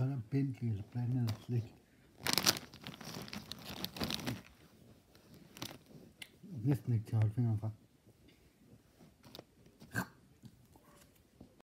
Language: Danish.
Så er der Bentleys blandede slik. Næsten ikke til at holde fingeren fra.